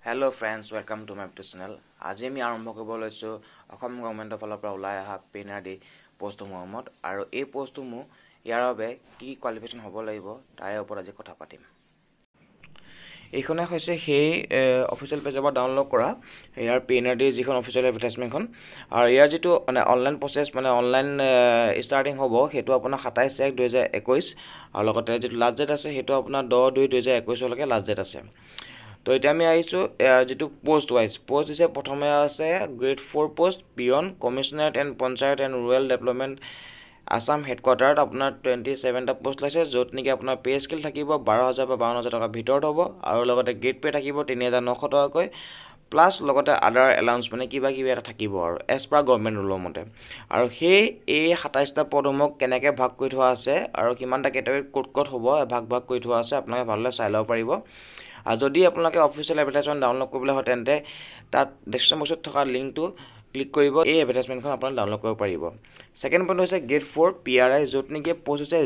Hello friends, welcome to my YouTube channel. আজি আমি আৰম্ভ কৰিব লৈছো অসম গভৰ্ণমেণ্টৰ ফালৰ পৰা ওলাই অহা পেনাৰ্ডি পোষ্টসমূহৰ ওপৰত আৰু এই পোষ্টসমূহ ইয়াৰ বাবে কি কোৱালিফিকেশ্যন হ'ব লাগিব তাৰ ওপৰত আজি কথা পাতিম। এইখনে হৈছে সেই অফিচিয়েল পেজৰ পৰা ডাউনলোড কৰা ইয়াৰ পেনাৰ্ডি যিখন অফিচিয়েল এডভাৰটাইজমেণ্টখন আৰু ইয়াৰ যিটো মানে অনলাইন প্ৰচেছ মানে অনলাইন ষ্টাৰ্টিং হ'ব সেইটো আপোনাৰ 27/1/2021 আৰু লগতে যিটো লাষ্ট ডেট আছে সেইটো আপোনাৰ 10/2/2021 লৈকে লাষ্ট ডেট আছে। তো এতিয়া আমি আহিছোঁ যেটো পোষ্ট ওয়াইজ পোষ্ট হিসে প্ৰথমে আছে grade 4 post peon commissionerate and panchayat and rural development Assam হেডকোৱাৰ্টাৰত আপোনাৰ 27টা পোষ্ট লৈছে য'ত নেকি আপোনাৰ পে স্কেল থাকিব 12,000 বা 52,000 টকা ভিতৰত হ'ব আৰু লগতে গ্ৰেড পে থাকিব 3,900 টকাকৈ প্লাছ লগতে আদাৰ এলাউন্স মানে কিবা এটা থাকিব আৰু এজ পাৰ গভৰ্ণমেণ্ট ৰুলৰ মতে আৰু সেই এই 27টা পদসমূহ কেনেকৈ ভাগ কৰি থোৱা আছে আৰু কিমানটা কেটেগৰী ক'ত হ'ব ভাগ কৰি থোৱা আছে আপোনালোকে ভালদৰে চাই ল'ব পাৰিব। আৰু যদি আপোনালোকে অফিচিয়েল এডভাৰটাইজমেণ্ট ডাউনলোড কৰিবলৈ হয় তেন্তে তাত ডেছক্ৰিপশ্যন বক্সত থকা লিংকটো ক্লিক কৰিব এই এডভাৰটাইজমেণ্টখন আপোনালোকে ডাউনলোড কৰিব পাৰিব। সেকেণ্ড পইণ্ট হৈছে গ্ৰেড 4 PRI য'ত নেকি পোষ্ট হৈছে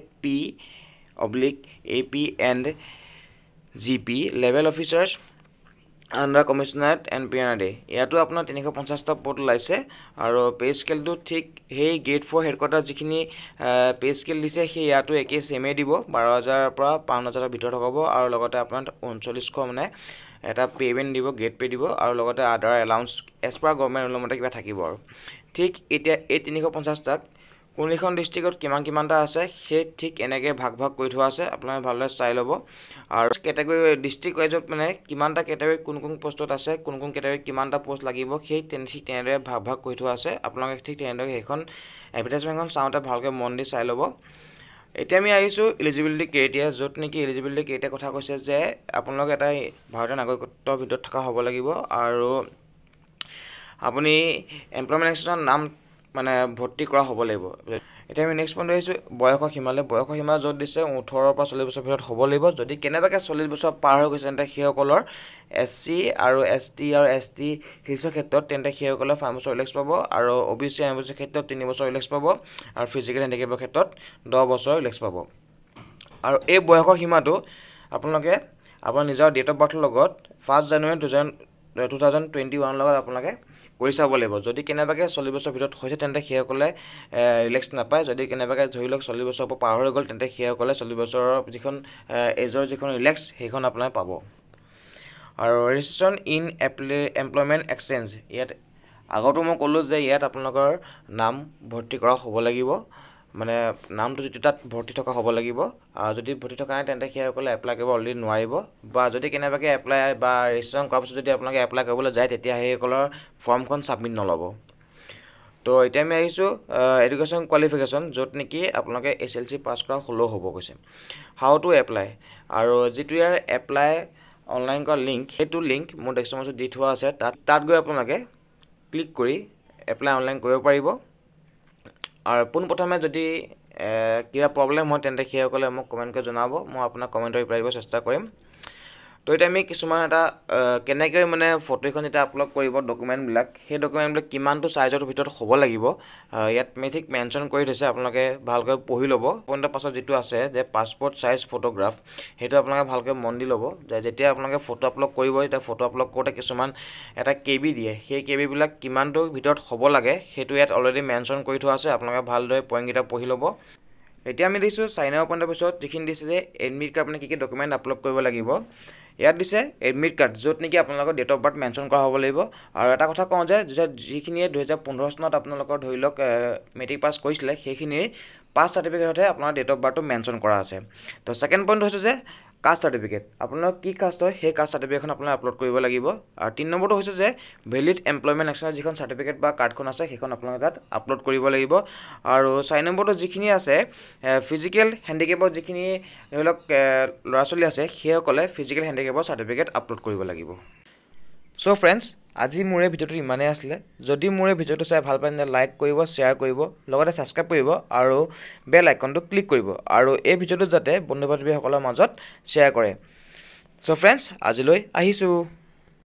JP/AP and GP level officers under commissionerate and PNRD ইয়াতো আপোনাৰ 350টা পদ ওলাইছে আৰু পে স্কেলটো ঠিক সেই গ্ৰেড 4 হেডকোৱাৰ্টাৰ যিখিনি পে স্কেল দিছে সেই ইয়াতো একেই সেমে দিব 12,000 পৰা 5,000 ভিতৰত হ'ব আৰু লগতে আপোনাৰ 3900 মানে এটা পেমেণ্ট দিব গ্ৰেড পে দিব আৰু লগতে other allowance as per government ৰুলৰ মতে কিবা থাকিব আৰু ঠিক এতিয়া এই 350টাক কোনখন ডিষ্ট্ৰিক্টত কিমানটা আছে সেই ঠিক এনেকৈ ভাগ কৰি থোৱা আছে আপোনালোকে ভালদৰে চাই ল'ব আৰু কেটেগৰী ডিষ্ট্ৰিক্ট ৱাইজত মানে কিমানটা কেটেগৰী কোন পোষ্টত আছে কোন কেটেগৰী কিমানটা পোষ্ট লাগিব সেই ঠিক তেনেদৰে ভাগ কৰি থোৱা আছে আপোনালোকে ঠিক তেনেদৰে সেইখন এডভাৰটাইজমেণ্টখন চাওঁতে ভালকৈ মন দি চাই ল'ব। এতিয়া আমি আহিছোঁ এলিজিবিলিটি ক্ৰাইটেৰিয়া য'ত নেকি এলিজিবিলিটি ক্ৰাইটেৰিয়া কথা কৈছে যে আপোনালোকে এটা ভাৰতীয় নাগৰিকত্বৰ ভিতৰত থকা হ'ব লাগিব আৰু আপুনি এমপ্লয়মেণ্ট এক্সেছৰ নাম মানে ভৰ্তি কৰা হ'ব লাগিব। এতিয়া আমি নেক্সট পইণ্ট আহিছোঁ বয়সৰ সীমা য'ত দিছে 18 পৰা 40 বছৰ ভিতৰত হ'ব লাগিব যদি কেনেবাকৈ 40 বছৰ পাৰ হৈ গৈছে তেন্তে সেইসকলৰ SC আৰু ST আৰু ST হিলছৰ ক্ষেত্ৰত তেন্তে সেইসকলে 5 বছৰ ৰিলেক্স পাব আৰু OBC MBC ক্ষেত্ৰত 3 বছৰ ৰিলেক্স পাব আৰু ফিজিকেল হেণ্ডিকেপৰ ক্ষেত্ৰত 10 বছৰ ৰিলেক্স পাব আৰু এই বয়সৰ সীমাটো আপোনালোকে আপোনাৰ নিজৰ ডেট অফ বাৰ্থৰ লগত 1 জানুৱাৰী 2021 লগত আপোনালোকে কৰি চাব লাগিব যদি কেনেবাকৈ 40 বছৰ ভিতৰত হৈছে তেন্তে সেইসকলে ৰিলেক্স নাপায় যদি কেনেবাকৈ ধৰি লওক 40 বছৰ পাৰ হৈ গ'ল তেন্তে সেইসকলে 40 বছৰৰ যিখন এজৰ যিখন ৰিলেক্স সেইখন আপোনালোকে পাব আৰু ৰেজিষ্ট্ৰেশ্যন ইন এমপ্লয়মেণ্ট এক্সচেঞ্জ ইয়াত আগতো মই ক'লোঁ যে ইয়াত আপোনালোকৰ নাম ভৰ্তি কৰা হ'ব লাগিব মানে নামটো যিটো তাত ভৰ্তি থকা হ'ব লাগিব আৰু যদি ভৰ্তি থকা নাই তেন্তে সেইসকলে এপ্লাই কৰিব অলৰেডি নোৱাৰিব বা যদি কেনেবাকৈ এপ্লাই বা ৰেজিষ্ট্ৰেশ্যন কৰাৰ পিছত যদি আপোনালোকে এপ্লাই কৰিবলৈ যায় তেতিয়া সেইসকলৰ ফৰ্মখন ছাবমিট নল'ব। তো এতিয়া আমি আহিছোঁ এডুকেশ্যন কোৱালিফিকেশ্যন য'ত নেকি আপোনালোকে SLC পাছ কৰা হ'লেও হ'ব কৈছে হাউ টু এপ্লাই আৰু যিটো ইয়াৰ এপ্লাই অনলাইন কৰা লিংক সেইটো লিংক মোৰ ডেস্কটপত দি থোৱা আছে তাত গৈ আপোনালোকে ক্লিক কৰি এপ্লাই অনলাইন কৰিব পাৰিব আৰু পোনপ্ৰথমে যদি কিবা প্ৰব্লেম হয় তেন্তে সেইসকলে মোক কমেণ্ট কৰি জনাব মই আপোনাক কমেণ্ট ৰিপ্লাই দিব চেষ্টা কৰিম। তো এতিয়া আমি কিছুমান এটা কেনেকৈ মানে ফটো এখন যেতিয়া আপলোড কৰিব ডকুমেণ্টবিলাক সেই ডকুমেণ্টবিলাক কিমানটো চাইজৰ ভিতৰত হ'ব লাগিব ইয়াত ঠিক মেনশ্যন কৰি থৈছে আপোনালোকে ভালকৈ পঢ়ি ল'ব। পইণ্টৰ পাছত যিটো আছে যে পাছপৰ্ট চাইজ ফটোগ্ৰাফ সেইটো আপোনালোকে ভালকৈ মন দি ল'ব যে যেতিয়া আপোনালোকে ফটো আপলোড কৰিব তেতিয়া ফটো আপলোড কৰোঁতে কিছুমান এটা KB দিয়ে সেই KBবিলাক কিমানটো ভিতৰত হ'ব লাগে সেইটো ইয়াত অলৰেডি মেনশ্যন কৰি থোৱা আছে আপোনালোকে ভালদৰে পইণ্টকেইটা পঢ়ি ল'ব। এতিয়া আমি দিছোঁ চাইন আপ পইণ্টৰ পিছত যিখিনি দিছে যে এডমিট কাৰ্ড মানে কি ডকুমেণ্ট আপলোড কৰিব লাগিব ইয়াত দিছে এডমিট কাৰ্ড য'ত নেকি আপোনালোকৰ ডেট অফ বাৰ্থ মেনশ্যন কৰা হ'ব লাগিব আৰু এটা কথা কওঁ যে যিখিনিয়ে 2015 চনত আপোনালোকৰ ধৰি লওক মেট্ৰিক পাছ কৰিছিলে সেইখিনিৰ পাছ চাৰ্টিফিকেটতহে আপোনাৰ ডেট অফ বাৰ্থটো মেনশ্যন কৰা আছে। তো ছেকেণ্ড পইণ্ট হৈছে যে কাষ্ট চাৰ্টিফিকেট আপোনালোক কি কাষ্ট হয় সেই কাষ্ট চাৰ্টিফিকেটখন আপোনালোকে আপলোড কৰিব লাগিব আৰু 3 নম্বৰটো হৈছে যে ভেলিড এমপ্লয়মেণ্ট এক্সচেঞ্জৰ যিখন চাৰ্টিফিকেট বা কাৰ্ডখন আছে সেইখন আপোনালোকে তাত আপলোড কৰিব লাগিব আৰু 4 নম্বৰটো যিখিনি আছে ফিজিকেল হেণ্ডিকেপৰ যিখিনি ধৰি লওক ল'ৰা ছোৱালী আছে সেইসকলে ফিজিকেল হেণ্ডিকেপৰ চাৰ্টিফিকেট আপলোড কৰিব লাগিব। চ' ফ্ৰেণ্ডছ আজি মোৰ এই ভিডিঅ'টো ইমানেই আছিলে যদি মোৰ এই ভিডিঅ'টো চাই ভাল পায় তেন্তে লাইক কৰিব শ্বেয়াৰ কৰিব লগতে ছাবস্ক্ৰাইব কৰিব আৰু বেল আইকনটো ক্লিক কৰিব আৰু এই ভিডিঅ'টো যাতে বন্ধু বান্ধৱীসকলৰ মাজত শ্বেয়াৰ কৰে। চ' ফ্ৰেণ্ডছ আজিলৈ আহিছোঁ।